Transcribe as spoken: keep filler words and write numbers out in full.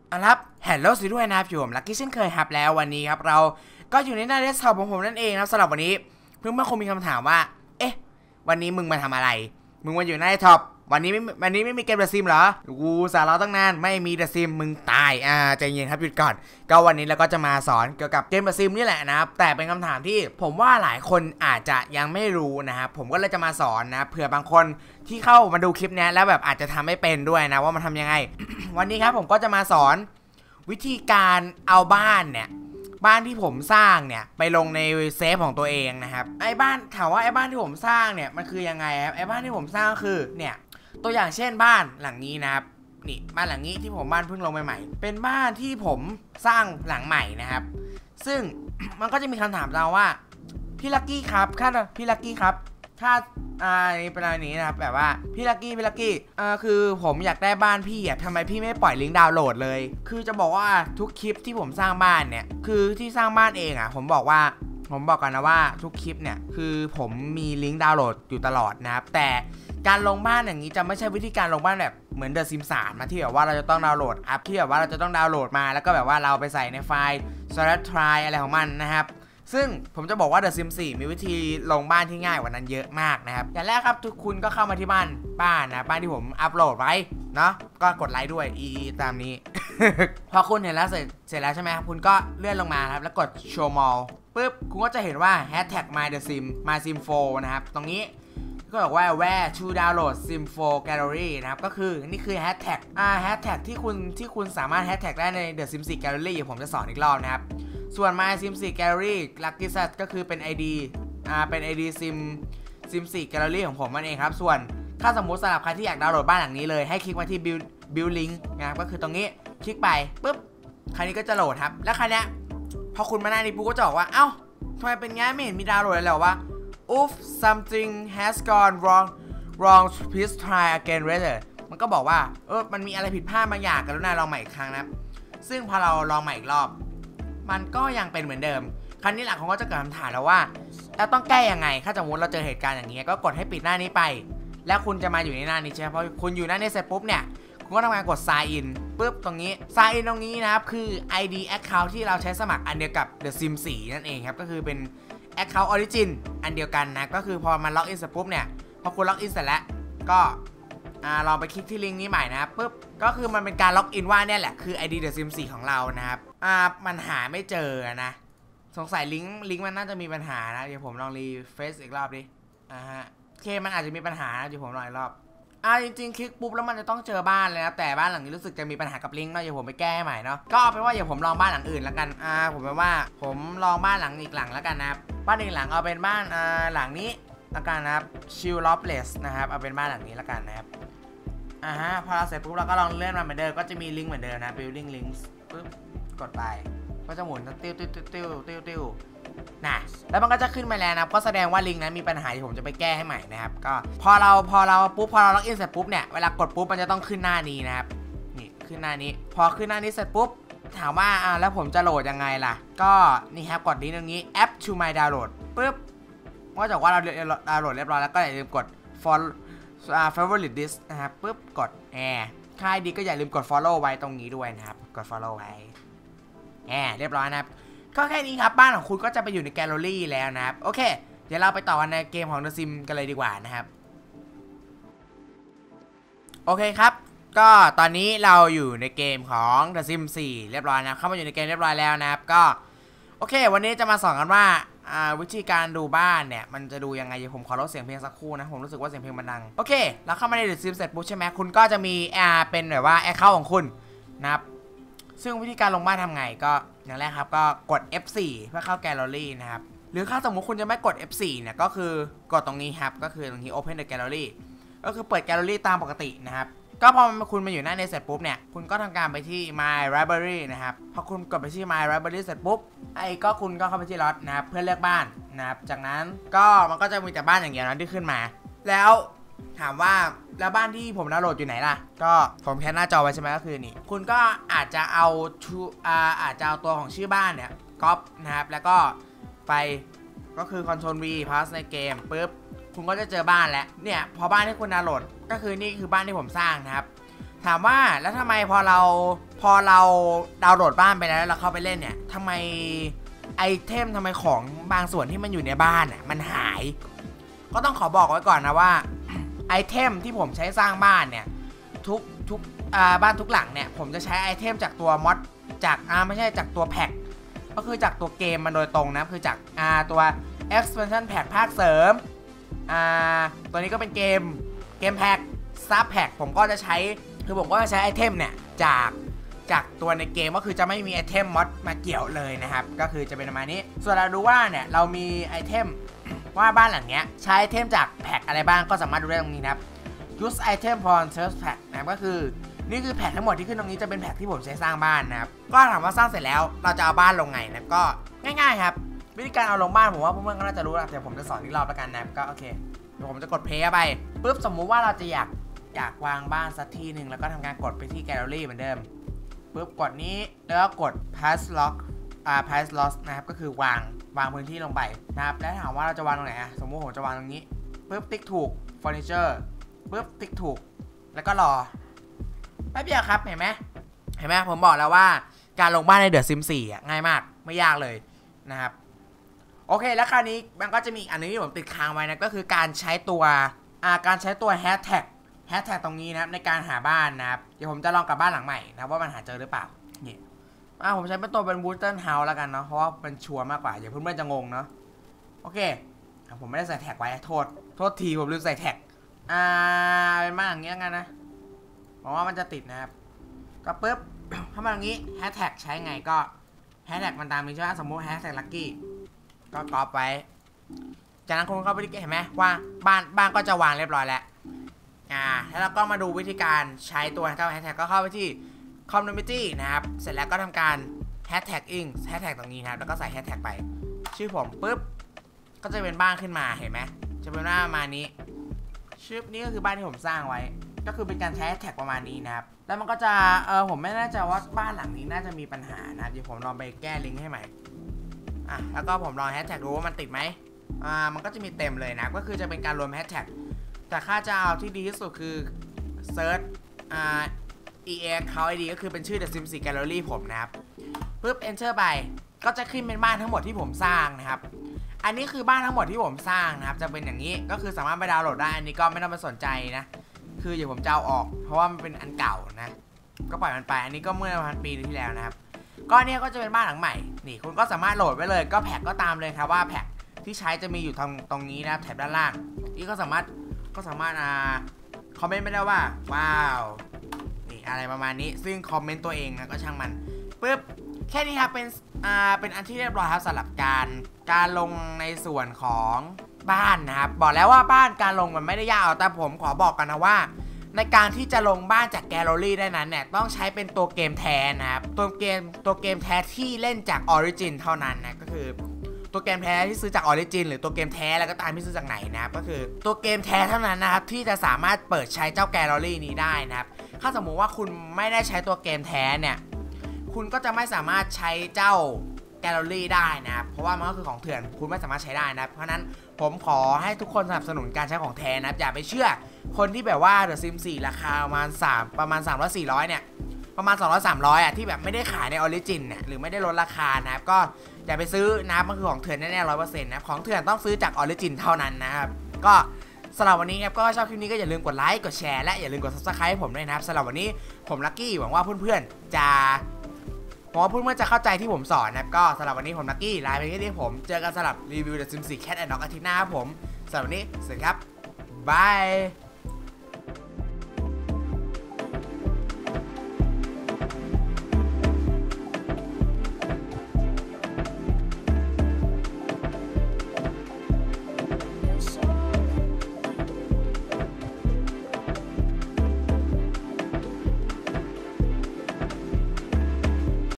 อ่ะครับแฮลโหลสวัสดีด้วยนะครับอยู่ผมลักกี้เช่นเคยครับแล้ววันนี้ครับเราก็อยู่ในหน้าเดสก์ท็อปของผมนั่นเองนะสำหรับวันนี้เพื่อนๆคงมีคำถามว่าเอ๊ะวันนี้มึงมาทำอะไรมึงมาอยู่หน้าเดสก์ท็อปวันนี้ไม่วันนี้ไม่มีเกมเดอะซิมเหรอกูสาระตั้งนานไม่มีเดอะซิมมึงตายอ่าใจเย็นครับหยุดก่อนก็วันนี้เราก็จะมาสอนเกี่ยวกับเกมเดอะซิมนี่แหละนะครับแต่เป็นคำถามที่ผมว่าหลายคนอาจจะยังไม่รู้นะครับผมก็เลยจะมาสอนนะเผื่อบางคนที่เข้ามาดูคลิปนี้แล้วแบบอาจจะทำไม่เป็นด้วยนะว่ามันทำยังไง วันนี้ครับผมก็จะมาสอนวิธีการเอาบ้านเนี่ยบ้านที่ผมสร้างเนี่ยไปลงในเซฟของตัวเองนะครับไอ้บ้านถามว่าไอ้บ้านที่ผมสร้างเนี่ยมันคือยังไงครับไอ้บ้านที่ผมสร้างคือเนี่ยตัวอย่างเช่นบ้านหลังนี้นะครับนี่บ้านหลังนี้ที่ผมบ้านเพิ่งลงใหม่ๆเป็นบ้านที่ผมสร้างหลังใหม่นะครับซึ่ง มันก็จะมีคำถามเราว่าพี่ลักกี้ครับค่าพี่ลักกี้ครับถ้าอ่านี่เป็นอะไรนี้นะครับแบบว่าพี่ลักกี้พี่ลักกี้อ่าคือผมอยากได้บ้านพี่อ่ะทำไมพี่ไม่ปล่อยลิงก์ดาวน์โหลดเลยคือจะบอกว่าทุกคลิปที่ผมสร้างบ้านเนี่ยคือที่สร้างบ้านเองอ่ะผมบอกว่าผมบอกกันนะว่าทุกคลิปเนี่ยคือผมมีลิงก์ดาวน์โหลดอยู่ตลอดนะครับแต่การลงบ้านอย่างนี้จะไม่ใช่วิธีการลงบ้านแบบเหมือนเดอะซิมสามนะที่แบบว่าเราจะต้องดาวน์โหลดอัพที่แบบว่าเราจะต้องดาวน์โหลดมาแล้วก็แบบว่าเราไปใส่ในไฟล์ Storage Try อะไรของมันนะครับซึ่งผมจะบอกว่า The Sims โฟร์มีวิธีลงบ้านที่ง่ายกว่านั้นเยอะมากนะครับอย่างแรกครับทุกคุณก็เข้ามาที่บ้านบ้านนะบ้านที่ผมอัปโหลดไว้เนาะก็กดไลค์ด้วยอีตามนี้ พอคุณเห็นแล้วเสร็จเสร็จแล้วใช่ไหมครับคุณก็เลื่อนลงมาครับแล้วกด Show More ปุ๊บคุณก็จะเห็นว่า Hashtag My The Sim My Sim โฟร์นะครับตรงนี้ก็บอกว่า where to download Sim โฟร์ Gallery นะครับก็คือนี่คือ Hashtag อ่า Hashtag ที่คุณที่คุณสามารถ Hashtag ได้ใน The Sim โฟร์ Gallery ผมจะสอนอีกรอบนะครับส่วน My Sim โฟร์ Gallery Lucky Set ก็คือเป็น ไอ ดี อ่าเป็น ไอ ดี Sim Sim โฟร์ Gallery ของผมนั่นเองครับส่วนถ้าสมมุติสำหรับใครที่อยากดาวน์โหลดบ้านหลังนี้เลยให้คลิกมาที่ build build link นะครับก็คือตรงนี้คลิกไปปุ๊บคราวนี้ก็จะโหลดครับแล้วคราวนี้พอคุณมาหน้านี้ปุ๊บก็จะบอกว่าเอ้าทำไมเป็นงี้ไม่เห็นมีดาวน์โหลดเลยเหรอวะ Oof something has gone wrong wrong please try again later มันก็บอกว่าเออมันมีอะไรผิดพลาดบางอย่างกันแล้วนะลองใหม่อีกครั้งนะซึ่งพอเราลองใหม่อีกรอบมันก็ยังเป็นเหมือนเดิมครั้งนี้หลังเขาก็จะเกิดคำถามแล้วว่าเราต้องแก้ยังไงถ้าสมมติเราเจอเหตุการณ์อย่างนี้ก็กดให้ปิดหน้านี้ไปแล้วคุณจะมาอยู่ในหน้านี้ใช่ไหมเพราะคุณอยู่หน้านี้เสร็จปุ๊บเนี่ยคุณก็ทำการกด sign in ปุ๊บตรงนี้ sign in ตรงนี้นะครับคือ ไอ ดี account ที่เราใช้สมัครอันเดียวกับ The Sim โฟร์ นั่นเองครับก็คือเป็น account origin อันเดียวกันนะก็คือพอมันล็อกอินเสร็จปุ๊บเนี่ยพอคุณล็อกอินเสร็จแล้วก็อ่าลองไปคลิกที่ลิงก์นี้ใหม่นะครับปุ๊บก็คือมันเป็นการล็อกอินว่าเนี่ยแหละคือ ไอ ดี The Sim โฟร์ ของเรานะครับอ่ามันหาไม่เจอนะสงสัยลิงก์ลิงก์มันน่าจะมีปัญหานะเดี๋ยวผมลองรีเฟรชอีกรอบดิอ่าฮะโอเคมันอาจจะมีปัญหานะเดี๋ยวผมลองอีกรอบอ่าจริงๆคลิกปุ๊บแล้วมันจะต้องเจอบ้านเลยนะแต่บ้านหลังนี้รู้สึกจะมีปัญหากับลิงก์เนาะเดี๋ยวผมไปแก้ใหม่เนาะก็เอาเป็นว่าเดี๋ยวผมลองบ้านหลังอื่นแล้วกันอ่าผมเป็นว่าผมลองบ้านหลังอีกหลังแล้วกันนะครับบ้านอีกหลังเอาเป็นบ้านอ่าหลังนี้แล้วกันนะครับชิลล็อบเลสนะครับเอาเป็นบ้านหลังนี้แล้วกันนะครับอ่าฮะพอเราเสร็จปุ๊บเราก็ลองเลื่อนมาเหมือนเดิมก็จะมีลิงก์เหมือนเดิมนะ building links ปุ๊บกดไปก็จะหมุนติ้วติ้วติ้วติ้วติ้วติ้วนะแล้วมันก็จะขึ้นมาแล้วนะก็แสดงว่าลิงก์นั้นมีปัญหาที่ผมจะไปแก้ให้ใหม่นะครับก็พอเราพอเราปุ๊บพอเราล็อกอินเสร็จปุ๊บเนี่ยเวลากดปุ๊บมันจะต้องขึ้นหน้านี้นะครับนี่ขึ้นหน้านี้พอขึ้นหน้านี้เสร็จปุ๊บถามว่าอ่าแล้วผมจะโหลดยังไงล่ะก็นี่ครับกดลิงก์ตรงนี้ app to my download ปุ๊บก็จะว่าเราดาวน์โหลดเรียบร้อยแล้วก็อย่าลืมกด follow favorite list นะครับปุ๊บกดแอร์ใครดีก็อย่าลืมกด follow ไว้ตรงนี้ด้วยนะครับกด follow ไว้แอร์เรียบร้อยนะครับก็แค่นี้ครับบ้านของคุณก็จะไปอยู่ในแกลเลอรี่แล้วนะครับโอเคเดี๋ยวเราไปต่อกันในเกมของ The Sim กันเลยดีกว่านะครับโอเคครับก็ตอนนี้เราอยู่ในเกมของ The Sim โฟร์เรียบร้อยนะเข้ามาอยู่ในเกมเรียบร้อยแล้วนะครับก็โอเควันนี้จะมาสอนกันว่าวิธีการดูบ้านเนี่ยมันจะดูยังไงเดี๋ยวผมขอลดเสียงเพลงสักครู่นะผมรู้สึกว่าเสียงเพลงมันดังโอเคแล้วเข้ามาใน The Sim เสร็จปุ๊บใช่ไหมคุณก็จะมีอ่าเป็นแบบว่าแอคเคาท์ของคุณนะครับซึ่งวิธีการลงบ้านทำไงก็อย่างแรกครับก็กด เอฟ โฟร์ เพื่อเข้าแกลเลอรี่นะครับหรือถ้าสมมุติคุณจะไม่กด เอฟ โฟร์ เนี่ยก็คือกดตรงนี้ครับก็คือตรงนี้ Open the Gallery ก็คือเปิดแกลเลอรี่ตามปกตินะครับก็พอคุณมาอยู่หน้าในเสร็จปุ๊บเนี่ยคุณก็ทำการไปที่ My Library นะครับพอคุณกดไปที่ My Library เสร็จปุ๊บไอ้ก็คุณก็เข้าไปที่ล็อตนะครับเพื่อเลือกบ้านนะครับจากนั้นก็มันก็จะมีแต่บ้านอย่างเงี้ยนะที่ขึ้นมาแล้วถามว่าแล้วบ้านที่ผมดาวน์โหลดอยู่ไหนล่ะก็ผมแค่หน้าจอไว้ใช่ไหมก็คือนี่คุณก็อาจจะเอาชูอ่าอาจจะเอาตัวของชื่อบ้านเนี่ยก๊อปนะครับแล้วก็ไปก็คือ Ctrl V pass ในเกมปุ๊บคุณก็จะเจอบ้านแล้วเนี่ยพอบ้านที่คุณดาวน์โหลดก็คือนี่คือบ้านที่ผมสร้างนะครับถามว่าแล้วทำไมพอเราพอเราดาวน์โหลดบ้านไปแล้วเราเข้าไปเล่นเนี่ยทำไมไอเทมทำไมของบางส่วนที่มันอยู่ในบ้านอ่ะมันหายก็ต้องขอบอกไว้ก่อนนะว่าไอเทมที่ผมใช้สร้างบ้านเนี่ยทุกทุกอ่าบ้านทุกหลังเนี่ยผมจะใช้ไอเทมจากตัวมอดจากอ่าไม่ใช่จากตัวแพ็คก็คือจากตัวเกมมันโดยตรงนะคือจากอ่าตัว expansion pack ภาคเสริมอ่าตัวนี้ก็เป็นเกมเกมแพ็คซับแพ็คผมก็จะใช้คือผมก็จะใช้ไอเทมเนี่ยจากจากตัวในเกมก็คือจะไม่มีไอเทมมอดมาเกี่ยวเลยนะครับก็คือจะเป็นประมาณนี้ส่วนเราดูว่าเนี่ยเรามีไอเทมว่าบ้านหลังเนี้ยใช้ไอเทมจากแพ็คอะไรบ้างก็สามารถดูได้ตรงนี้นะครับ use item from search pack นะครับก็คือนี่คือแพ็คทั้งหมดที่ขึ้นตรงนี้จะเป็นแพ็คที่ผมใช้สร้างบ้านนะครับก็ถามว่าสร้างเสร็จแล้วเราจะเอาบ้านลงไงนะก็ง่ายๆครับวิธีการเอาลงบ้านผมว่าเพื่อนๆก็น่าจะรู้แล้วแต่ผมจะสอนอีกรอบแล้วกันนะก็โอเคเดี๋ยวผมจะกดเพลย์ไปปุ๊บสมมุติว่าเราจะอยากอยากวางบ้านสักที่หนึ่งแล้วก็ทำการกดไปที่แกลเลอรี่เหมือนเดิมปุ๊บกดนี้แล้วก็กด pass lock อ่า pass lock นะครับก็คือวางวางพื้นที่ลงไปนะครับแล้วถามว่าเราจะวางตรงไหนอะสมมุติผมจะวางตรงนี้ปุ๊บติ๊กถูก furniture ปุ๊บติ๊กถูกแล้วก็รอแป๊บเดียวครับเห็นไหมเห็นไหมผมบอกแล้วว่าการลงบ้านใน The Sims สี่อ่ะง่ายมากไม่ยากเลยนะครับโอเคแล้วคราวนี้มันก็จะมีอันนึงที่ผมติดค้างไว้นะก็คือการใช้ตัวอ่าการใช้ตัว hashtag hashtag ตรงนี้นะครับในการหาบ้านนะครับเดี๋ยวผมจะลองกับบ้านหลังใหม่นะว่ามันหาเจอหรือเปล่านี่อ่าผมใช้เป็นตัวเป็น Wooden House แล้วกันเนาะเพราะว่ามันชัวร์มากกว่าอย่าเพื่อนๆจะงงเนาะโอเคผมไม่ได้ใส่แท็กไว้โทษโทษทีผมลืมใส่แท็กอ่าเป็นบ้านอย่างเงี้ยกันนะเพราะว่ามันจะติดนะครับก็ปุ๊บ ถ้ามันอย่างนี้แฮชแท็กใช้ไงก็แฮชแท็กมันตามนี้ใช่ไหมสมมติแฮชแท็กลัคกี้ก็ก๊อปไว้จากนั้นคุณเข้าไปที่เห็นไหมว่าบ้านบ้านก็จะวางเรียบร้อยแล้วอ่าแล้วเราก็มาดูวิธีการใช้ตัวแฮชแท็กก็เข้าไปที่ community นะครับเสร็จแล้วก็ทำการแฮชแท็กอิงแฮชแท็กตรงนี้นะครับแล้วก็ใส่แฮชแท็กไปชื่อผมปุ๊บก็จะเป็นบ้านขึ้นมาเห็นไหมจะเป็นหน้ามานี้ชื่อนี้ก็คือบ้านที่ผมสร้างไว้ก็คือเป็นการใช้แฮชแท็กประมาณนี้นะครับแล้วมันก็จะเออผมไม่แน่ใจว่าบ้านหลังนี้น่าจะมีปัญหานะเดี๋ยวผมลองไปแก้ลิงก์ให้ใหม่อ่ะแล้วก็ผมลองแฮชแท็กดูว่ามันติดไหมอ่ามันก็จะมีเต็มเลยนะก็คือจะเป็นการรวมแฮชแท็กแต่ค่าจะเอาที่ดีที่สุดคือ search อ่า อี เอ็กซ์ เขา ไอ ดี ก็คือเป็นชื่อ The Sims สี่ Gallery ผมนะครับปุ๊บ enter ไปก็จะขึ้นเป็นบ้านทั้งหมดที่ผมสร้างนะครับอันนี้คือบ้านทั้งหมดที่ผมสร้างนะครับจะเป็นอย่างนี้ก็คือสามารถไปดาวน์โหลดได้อันนี้ก็ไม่ต้องไปสนใจนะคือเดี๋ยวผมจะเอาออกเพราะว่ามันเป็นอันเก่านะก็ปล่อยมันไปอันนี้ก็เมื่อประมาณปีที่แล้วนะครับก็เนี่ยก็จะเป็นบ้านหลังใหม่นี่คุณก็สามารถโหลดไว้เลยก็แพ็กก็ตามเลยครับว่าแพ็กที่ใช้จะมีอยู่ตรงตรงนี้นะครับแถบด้านล่างนี่ก็สามารถก็สามารถอ่าคอมเมนต์ไม่ได้ว่าว้าวนี่อะไรประมาณนี้ซึ่งคอมเมนต์ตัวเองนะก็ช่างมันปึ๊บแค่นี้ครับเป็นอ่าเป็นอันที่เรียบร้อยครับสำหรับการการลงในส่วนของบ้านนะครับบอกแล้วว่าบ้านการลงมันไม่ได้ยากแต่ผมขอบอกกันนะว่าในการที่จะลงบ้านจากแกลเลอรี่ได้นั้นเนี่ยต้องใช้เป็นตัวเกมแท้นะครับตัวเกมตัวเกมแท้ที่เล่นจากออริจินเท่านั้นนะก็คือตัวเกมแท้ที่ซื้อจากออริจินหรือตัวเกมแท้แล้วก็ตามที่ซื้อจากไหนนะครับก็คือตัวเกมแท้เท่านั้นนะครับที่จะสามารถเปิดใช้เจ้าแกลเลอรี่นี้ได้นะครับถ้าสมมุติว่าคุณไม่ได้ใช้ตัวเกมแท้เนี่ยคุณก็จะไม่สามารถใช้เจ้าแกลเลอรี่ได้นะครับเพราะว่ามันก็คือของเถื่อนคุณไม่สามารถใช้ได้นะเพราะนั้นผมขอให้ทุกคนสนับสนุนการใช้ของแท้นะครับอย่าไปเชื่อคนที่แบบว่า The Sims สี่ราคาประมาณ3ประมาณสามร้อย สี่ร้อยเนี่ยประมาณสองร้อย สามร้อยอ่ะที่แบบไม่ได้ขายในออริจินเนี่ยหรือไม่ได้ลดราคานะครับก็อย่าไปซื้อนะมันคือของเถื่อนแน่ๆ ร้อยเปอร์เซ็นต์ นะของเถื่อนต้องซื้อจากออริจินเท่านั้นนะครับก็สำหรับวันนี้ครับก็ชอบคลิปนี้ก็อย่าลืมกดไลค์กดแชร์และอย่าลืมกด ซับสไครบ์ ให้ผมด้วยนะครับสำหรับวันนี้ผมลัคกี้หวังว่าเพื่อนๆจะผมว่าเพื่อนๆจะเข้าใจที่ผมสอนนะครับก็สำหรับวันนี้ผมลัคกี้ลาไปแค่นี้ผมเจอกันสำหรับรีวิว The Sims สี่ Cat and Dog อาทิตย์หน้าครับผมสำหรับวันนี้สวัสดีครับบาย